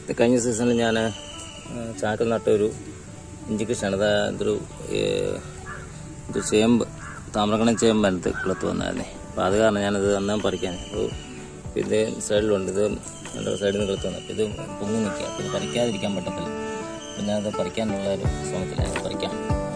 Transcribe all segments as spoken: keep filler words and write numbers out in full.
ഇത് കഴിഞ്ഞ സീസണിൽ ഞാൻ ചാക്കിൽ നട്ടൊരു ഇഞ്ചി കൃഷിയാണ്. അത് ഇതൊരു ഇത് ചേമ്പ് താമ്രക്കണ ചേമ്പ് അടുത്ത് കിളത്ത് വന്നായിരുന്നേ. അപ്പോൾ അത് കാരണം ഞാനത് അന്നേരം പറിക്കാൻ അപ്പോൾ ഇതിൻ്റെ സൈഡിലുണ്ട്. ഇത് എൻ്റെ സൈഡിൽ നിന്ന് കിളത്ത് വന്നു. അപ്പോൾ ഇത് പൊങ്ങി നിൽക്കുക. അപ്പോൾ ഇത് പറിക്കാതിരിക്കാൻ പറ്റത്തില്ല. അപ്പോൾ ഞാനത് പറിക്കാനുള്ള ഒരു ശ്രമത്തിലാണ്. പറിക്കാം.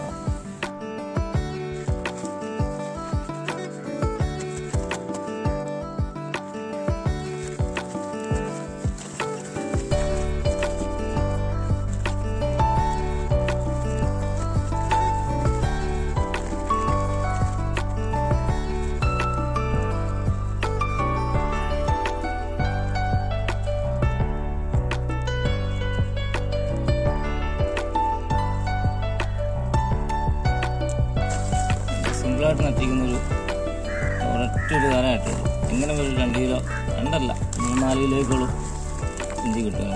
സിമ്പിളായിട്ട് നട്ടിരിക്കുന്നൊരു ഒരൊറ്റൊരു കാലമായിട്ട് എങ്ങനെ ഒരു രണ്ട് കിലോ രണ്ടല്ല മൂന്നാല് കിലോയ്ക്കുള്ളൂ ഇഞ്ചി കിട്ടും.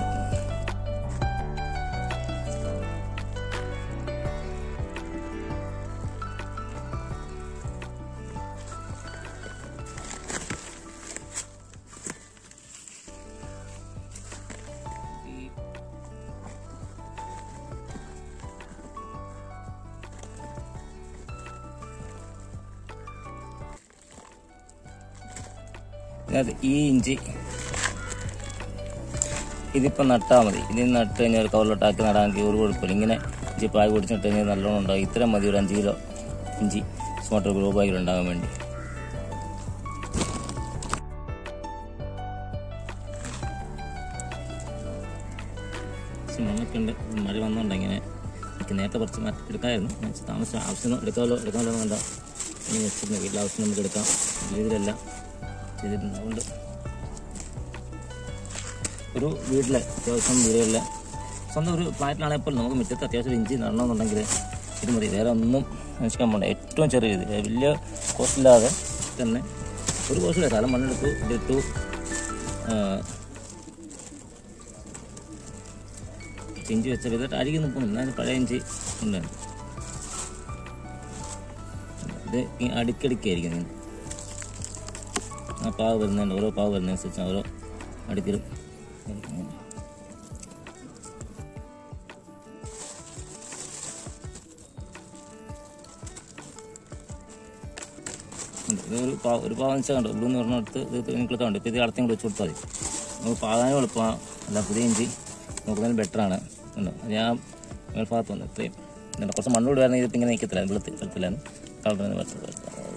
ഈ ഇഞ്ചി ഇതിപ്പോൾ നട്ടാൽ മതി. ഇതിൽ നട്ട് കഴിഞ്ഞാൽ ഒരു കവറിലോട്ടാക്കി നടാമെങ്കിൽ ഒരു കുഴപ്പമില്ല. ഇങ്ങനെ ഇഞ്ചി പായ പൊടിച്ചിട്ട് കഴിഞ്ഞാൽ നല്ലോണം ഉണ്ടാകും. ഇത്ര മതി ഒരു അഞ്ച് കിലോ ഇഞ്ചി സ്മാർട്ട് ഗ്രോ ബാഗിൽ ഉണ്ടാകാൻ വേണ്ടി. മണ്ണൊക്കെ ഉണ്ട്. മഴ വന്നുകൊണ്ട് ഇങ്ങനെ എനിക്ക് നേരത്തെ കുറച്ച് മാറ്റി എടുക്കാമായിരുന്നു. താമസം ആവശ്യം എടുക്കാമല്ലോ എടുക്കാമല്ലോ കണ്ട ഇങ്ങനെ വെച്ചിരുന്നു. വീട്ടിലെ ആവശ്യം നമുക്ക് എടുക്കാം. രീതിയിലല്ല ചെയ്തിട്ടുണ്ട്. അതുകൊണ്ട് ഒരു വീട്ടിലെ അത്യാവശ്യം വീടുകളിലെ സ്വന്തം ഒരു ഫ്ലാറ്റിലാണെങ്കിൽ പോലും നമുക്ക് മുറ്റത്ത് അത്യാവശ്യം ഇഞ്ചി നടണമെന്നുണ്ടെങ്കിൽ ഇത് മതി. വേറെ ഒന്നും അന്വേഷിക്കാൻ പോകണ്ട. ഏറ്റവും ചെറിയ രീതി വലിയ കോസ്റ്റില്ലാതെ തന്നെ ഒരു കോസ്റ്റില്ല. സ്ഥലം മണ്ണെടുത്തു ഇതിട്ടു ഇഞ്ചി വെച്ച വിധമായിട്ട് അരികെ നിൽക്കുന്നില്ല. അതിന് പഴയ ഇഞ്ചി ഉണ്ടായിരുന്നു. ഇത് ഈ അടുക്കടിക്കായിരിക്കും ഇങ്ങനെ ആ പാവ് വരുന്നുണ്ട്. ഓരോ പാവ് വരുന്നതനുസരിച്ച് ഓരോ അടുക്കലും ഒരു പാവ് ഒരു പാവം വെച്ചാൽ കണ്ടോ. ഇവിടെ നിന്ന് പറഞ്ഞെടുത്ത് ഇത് നിൽക്കുന്നുണ്ട്. ഇപ്പോൾ ഇത് അടത്തേം കൂടെ വെച്ച് കൊടുത്താൽ മതി. നമുക്ക് പാകാനും എളുപ്പമാണ്. അല്ല പുതിയ ഇഞ്ചി നോക്കുന്നതിന് ബെറ്ററാണ്. ഉണ്ടോ ഞാൻ മേൽഭാഗത്ത് വന്നു ഇത്രയും കുറച്ച് മണ്ണോട് വരുന്ന ഇതിപ്പോൾ ഇങ്ങനെ നിൽക്കത്തില്ല. വെളുത്ത് വെളുത്തില്ലായിരുന്നു കളറിന് വെച്ചത്.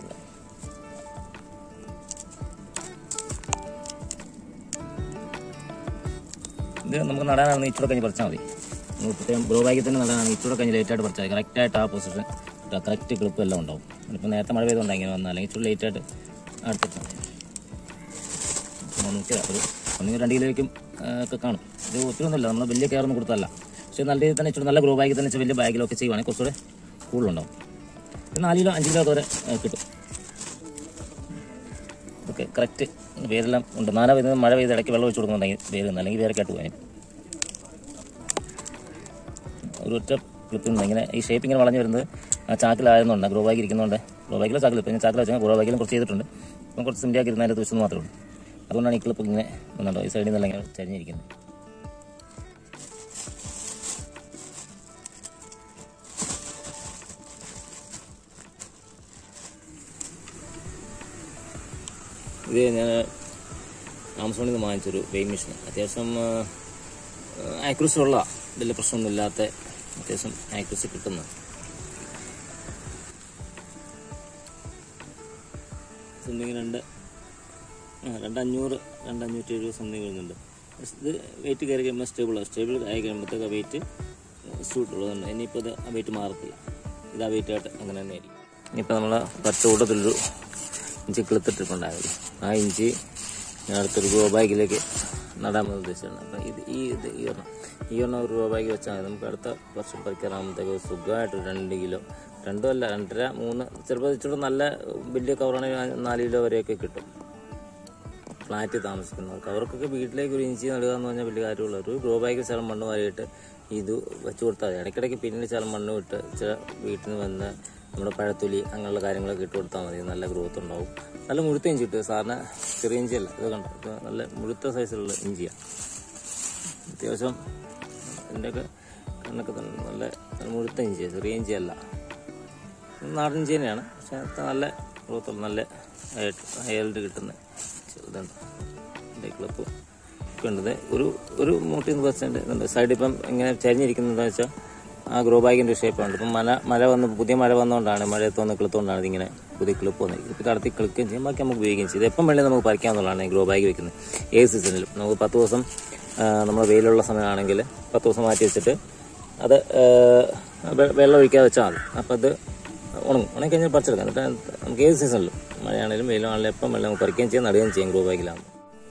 ഇത് നമുക്ക് നടാനാണെങ്കിൽ ഇച്ചൂടെ കഴിഞ്ഞ് പറിച്ചാൽ മതി. നമുക്ക് പ്രത്യേകം ഗ്രോ ബാഗിൽ തന്നെ നടാനാണെങ്കിൽ ഇച്ചൂടെ കഴിഞ്ഞ് ലേറ്റായിട്ട് പറിച്ചാൽ മതി. കറക്റ്റായിട്ട് ആ പൊസിഷൻ കറക്റ്റ് ക്ലിപ്പും എല്ലാം ഉണ്ടാവും. ഇപ്പോൾ നേരത്തെ മഴ പെയ്തുകൊണ്ട് ഇങ്ങനെ വന്നാൽ അല്ലെങ്കിൽ ഇച്ചിരി ലേറ്റായിട്ട് അടുത്തിട്ടാൽ മതി. നോക്കിയാൽ ഒരു ഒന്നെങ്കിൽ രണ്ട് കിലോയ്ക്കും ഒക്കെ കാണും. ഇത് ഒത്തിരി ഒന്നുമില്ല. നമ്മൾ വലിയ കെയറൊന്നും കൊടുത്തല്ല. പക്ഷേ നല്ല രീതിയിൽ തന്നെ ഇച്ചിരി നല്ല ഗ്രോ ബാഗിൽ തന്നെ വലിയ ബാഗിലൊക്കെ ചെയ്യുവാണെങ്കിൽ കുറച്ചുകൂടെ കൂടുതലുണ്ടാവും. ഒരു നാല് കിലോ അഞ്ച് കിലോ വരെ കിട്ടും. ഓക്കെ കറക്റ്റ് വേരെല്ലാം ഉണ്ട്. നാല വരുന്നത് മഴ പെയ്ത് ഇടയ്ക്ക് വെള്ളം ഒഴിച്ച് കൊടുക്കുന്നുണ്ടെങ്കിൽ വേരുന്നു. അല്ലെങ്കിൽ വേരൊക്കെയായിട്ട് പോകാൻ ഒരു ഒറ്റ ക്ലിപ്പുണ്ട്. ഇങ്ങനെ ഈ ഷേപ്പ് ഇങ്ങനെ വളഞ്ഞ് വരുന്നത് ആ ചാക്കിലായിരുന്നുണ്ട്. ഗ്രോ ബാഗ് ഇരിക്കുന്നുണ്ട്. ഗ്രോ ബാഗിലോ ചാക്കിൽ ഇപ്പം ഞാൻ ചാക്കിൽ വെച്ചാൽ ഗ്രോ ബാഗിലും കുറച്ച് ചെയ്തിട്ടുണ്ട്. അപ്പം കുറച്ച് സിമ്പിളാക്കി ഇരുന്നതിൻ്റെ ദിവസം മാത്രമേ ഉള്ളൂ. അതുകൊണ്ടാണ് ഈ ക്ലിപ്പ് ഇങ്ങനെ വന്നുണ്ടോ ഈ സൈഡിൽ നിന്നെല്ലാം ഇങ്ങനെ ചരിഞ്ഞിരിക്കുന്നത്. ഇത് ഞാൻ ആമസോണിൽ നിന്ന് വാങ്ങിച്ചൊരു വെയിങ് മെഷീൻ. അത്യാവശ്യം ആക്യുറസി ഉള്ള വലിയ പ്രശ്നമൊന്നുമില്ലാത്ത അത്യാവശ്യം ആക്യുറസി കിട്ടുന്ന സംതിങ് രണ്ട് രണ്ടഞ്ഞൂറ് രണ്ടഞ്ഞൂറ്റി എഴുപത് സംതിങ് വരുന്നുണ്ട്. ഇത് വെയിറ്റ് കയറി കഴിയുമ്പോൾ സ്റ്റേബിളാണ്. സ്റ്റേബിൾ ആയി കഴിയുമ്പോഴത്തേക്ക് ആ വെയിറ്റ് സൂട്ടുള്ളതുണ്ട്. ഇനിയിപ്പോൾ ഇത് ആ വെയിറ്റ് മാറത്തില്ല. ഇത് ആ വെയിറ്റായിട്ട് അങ്ങനെ തന്നെ ആയിരിക്കും. ഇനിയിപ്പോൾ നമ്മൾ പത്ത് കൂട്ടത്തിലൊരു ഇഞ്ചി കിളുത്തിട്ടിട്ടുണ്ടായിരുന്നു. ആ ഇഞ്ചി ഞാൻ അടുത്തൊരു ഗ്രോ ബാഗിലേക്ക് നടാമെന്ന് ഉദ്ദേശിച്ചാണ്. അപ്പം ഇത് ഈ ഇത് ഈ ഒരെണ്ണം ഈ ഒരെണ്ണം ഒരു ഗ്രോ ബാഗ് വെച്ചാൽ മതി. നമുക്ക് അടുത്ത വർഷം പറിക്കാറാകുമ്പോഴത്തേക്ക് സുഖമായിട്ട് രണ്ട് കിലോ രണ്ടും അല്ല രണ്ടര മൂന്ന് ചിലപ്പോൾ ഇച്ചിരി നല്ല വലിയ കവറാണെങ്കിൽ നാല് കിലോ വരെയൊക്കെ കിട്ടും. ഫ്ലാറ്റിൽ താമസിക്കുന്നവർക്ക് അവർക്കൊക്കെ വീട്ടിലേക്ക് ഒരു ഇഞ്ചി നടുക എന്ന് പറഞ്ഞാൽ വലിയ കാര്യമുള്ള ഒരു ഗ്രോ ബാഗിൽ ചില മണ്ണ് വാരിയിട്ട് ഇത് വെച്ച് കൊടുത്താൽ മതി. ഇടയ്ക്കിടയ്ക്ക് പിന്നീട് ചില മണ്ണ് വിട്ട് ചില വീട്ടിൽ നിന്ന് വന്ന് നമ്മുടെ പഴത്തൊലി അങ്ങനെയുള്ള കാര്യങ്ങളൊക്കെ ഇട്ട് കൊടുത്താൽ മതി. നല്ല ഗ്രോത്ത് ഉണ്ടാവും. നല്ല മുഴുത്ത ഇഞ്ചി കിട്ടും. സാറിന് ചെറിയ ഇഞ്ചിയല്ല. ഇത് കണ്ടോ, ഇത് നല്ല മുഴുത്ത സൈസിലുള്ള ഇഞ്ചിയാണ്. അത്യാവശ്യം ഇതിൻ്റെയൊക്കെ കണ്ണൊക്കെ നല്ല മുഴുത്ത ഇഞ്ചി, ചെറിയ ഇഞ്ചിയല്ല, നാടൻ ഇഞ്ചി തന്നെയാണ്. പക്ഷെ അത് നല്ല ഗ്രോത്തുള്ള നല്ല ഹയൽഡ് കിട്ടുന്ന ഇതുണ്ട്. ഇതിൻ്റെ ക്ലിപ്പ് ഒക്കെ ഉണ്ട്. ഒരു ഒരു നൂറ്റി പെർസെൻറ്റ് ഇതുണ്ട്. സൈഡ് ഇപ്പം ഇങ്ങനെ ചരിഞ്ഞിരിക്കുന്നതെന്ന് വെച്ചാൽ ആ ഗ്രോ ബാഗിൻ്റെ ഷേപ്പാണ്. ഇപ്പം മല മഴ വന്ന് പുതിയ മഴ വന്നുകൊണ്ടാണ്, മഴയത്ത് വന്ന് കിളുത്തുകൊണ്ടാണ് ഇതിങ്ങനെ പുതിയ ക്ലിപ്പ് വന്നിരിക്കുന്നത്. ഇപ്പോൾ കടത്തി കിളിക്കുകയും ചെയ്യും, ബാക്കി നമുക്ക് ഉപയോഗിക്കുകയും ചെയ്യും. ഇത് എപ്പം വേണമെങ്കിൽ നമുക്ക് പറിക്കാവുന്നതാണ് ഈ ഗ്രോ ബാഗ് വെക്കുന്നത്. ഏത് സീസണിലും നമുക്ക് പത്ത് ദിവസം നമ്മൾ വെയിലുള്ള സമയമാണെങ്കിൽ പത്ത് ദിവസം മാറ്റി വെച്ചിട്ട് അത് വെള്ളം ഒഴിക്കാതെ വെച്ചാൽ മതി. അപ്പം അത് ഉണങ്ങും. ഉണങ്ങി കഴിഞ്ഞാൽ പറിച്ചെടുക്കാം. എന്നിട്ട് നമുക്ക് ഏത് സീസണിലും മഴയാണെങ്കിലും വെയിലാണെങ്കിലും എപ്പം വെള്ളം നമുക്ക് പറിക്കുകയും ചെയ്യാം, നടുകയും ചെയ്യാം ഗ്രോ ബാഗിലാകുമ്പോൾ.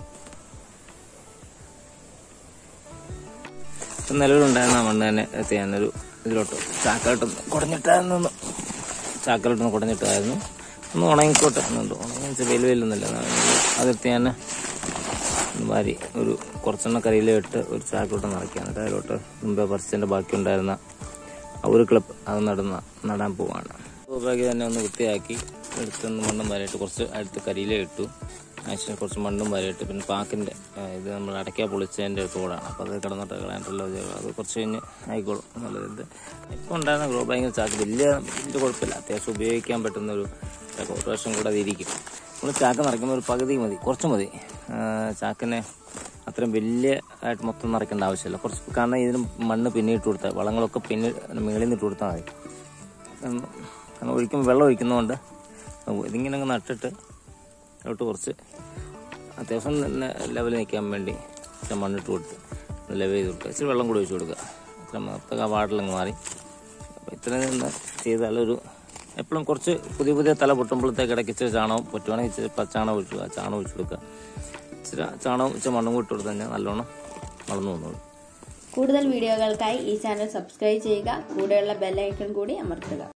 നിലവിലുണ്ടായിരുന്ന മണ്ണ് തന്നെ ഞാനൊരു ഇതിലോട്ട് ചാക്കലോട്ടൊന്ന് കുടഞ്ഞിട്ടായിരുന്നു ചാക്കലോട്ടൊന്ന് കുടഞ്ഞിട്ടായിരുന്നു ഒന്ന് ഉണങ്ങിക്കോട്ടെ എന്നുണ്ട്. ഉണങ്ങി വെയിൽ വെയിലൊന്നുമില്ല. അതെടുത്ത് ഞാൻ വാരി ഒരു കുറച്ചെണ്ണം കരയിലിട്ട് ഒരു ചാക്കലോട്ട് നിറയ്ക്കുക. എന്നിട്ട് അതിലോട്ട് മുമ്പേ പറിച്ചതിൻ്റെ ബാക്കി ഉണ്ടായിരുന്ന ഒരു ക്ലിപ്പ് അത് നടുന്ന നടാൻ പോവാണ്. ബാക്കി തന്നെ ഒന്ന് വൃത്തിയാക്കി എടുത്തൊന്ന് മണ്ണും വരയിട്ട് കുറച്ച് അടുത്ത് കരിയില ഇട്ടു. ആക്ച്വലി കുറച്ച് മണ്ണും വരയിട്ട് പിന്നെ പാക്കിൻ്റെ ഇത് നമ്മൾ അടയ്ക്കാ പൊളിച്ചതിൻ്റെ തോടാണ്. അപ്പോൾ അത് കിടന്നിട്ട് കളയാനുള്ള അത് കുറച്ച് കഴിഞ്ഞ് ആയിക്കോളും എന്നുള്ളത്. ഇപ്പോൾ ഉണ്ടായിരുന്ന ഗ്രോ ബാഗിൽ ചാക്ക് വലിയ ഇതിൻ്റെ കുഴപ്പമില്ല, അത്യാവശ്യം ഉപയോഗിക്കാൻ പറ്റുന്ന ഒരു ചാക്ക് ഒരു വർഷം കൂടെ അതിരിക്കും. നമ്മൾ ചാക്ക് നിറയ്ക്കുമ്പോൾ ഒരു പകുതി മതി, കുറച്ച് മതി. ചാക്കിനെ അത്രയും വലിയ ആയിട്ട് മൊത്തം നിറയ്ക്കേണ്ട ആവശ്യമില്ല. കുറച്ച് കാരണം ഇതിന് മണ്ണ് പിന്നിട്ട് കൊടുത്താൽ വളങ്ങളൊക്കെ പിന്നെ മേളിൽ നിന്നിട്ട് കൊടുത്താൽ മതി. കാരണം ഒഴിക്കുമ്പോൾ വെള്ളം ഒഴിക്കുന്നതുകൊണ്ട് ഇതിങ്ങനെ അങ്ങ് നട്ടിട്ട് അതിലോട്ട് കുറച്ച് അത്യാവശ്യം ലെവൽ നിൽക്കാൻ വേണ്ടി മണ്ണിട്ട് കൊടുത്ത് ലെവൽ ചെയ്ത് കൊടുക്കുക. ഇച്ചിരി വെള്ളം കൂടി ഒഴിച്ച് കൊടുക്കുക. അത്ര മൊത്തം ആ വാട്ടിലങ്ങ് മാറി. അപ്പോൾ ഇത്രയും നിന്ന് ചെയ്താലൊരു എപ്പോഴും കുറച്ച് പുതിയ പുതിയ തല പൊട്ടുമ്പോഴത്തേക്ക് ഇടയ്ക്ക് ഇച്ചിരി ചാണകം പറ്റുവാണെങ്കിൽ ഇച്ചിരി പച്ചാണകം ഒഴിച്ചു ആ ചാണകം ഒഴിച്ചു കൊടുക്കുക. ഇച്ചിരി ചാണകം ഇച്ചിരി മണ്ണും കൂട്ടി കൊടുത്തു കഴിഞ്ഞാൽ നല്ലോണം വളർന്നു വന്നോളൂ. കൂടുതൽ വീഡിയോകൾക്കായി ഈ ചാനൽ സബ്സ്ക്രൈബ് ചെയ്യുക. കൂടെയുള്ള ബെൽ ഐക്കൺ കൂടി അമർത്തുക.